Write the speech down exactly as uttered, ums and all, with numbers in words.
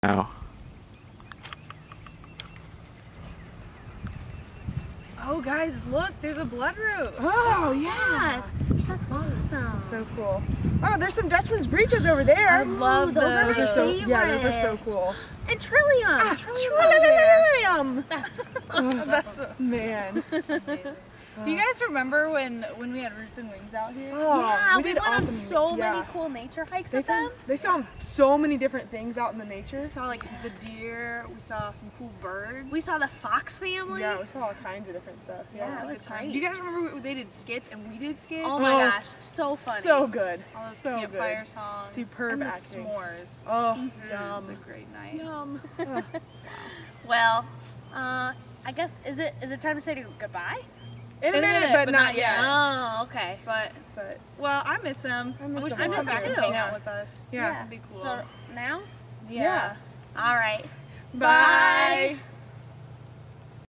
now. Oh guys, look, there's a bloodroot. Oh yeah. That's awesome. So cool. Oh, there's some Dutchman's breeches over there. I love Ooh, those. Are Those my are so favorite. yeah, those are so cool. And Trillium. Ah, Trillium. Trillium. That's a, Man. do you guys remember when when we had Roots and Wings out here? Oh, Yeah, we, did went on awesome. so yeah. many cool nature hikes They with them. found, they saw so many different things out in the nature. We saw like the deer. We saw some cool birds. We saw the fox family. Yeah, we saw all kinds of different stuff. Yeah, Yeah, it It was a was good time. great. Do you guys remember when they did skits and we did skits? Oh my Oh. gosh, so funny. so good. All those so campfire good. songs. Superb and the acting. s'mores. Oh, Mm, yum. It was a great night. Yum. Well, uh, I guess is it is it time to say goodbye? In a minute, but, not yet. Oh, okay. But But well, I miss them. I miss wish them they a would lot come back too. and hang out Yeah. with us. yeah. That'd be cool. So now, yeah. all right. Bye.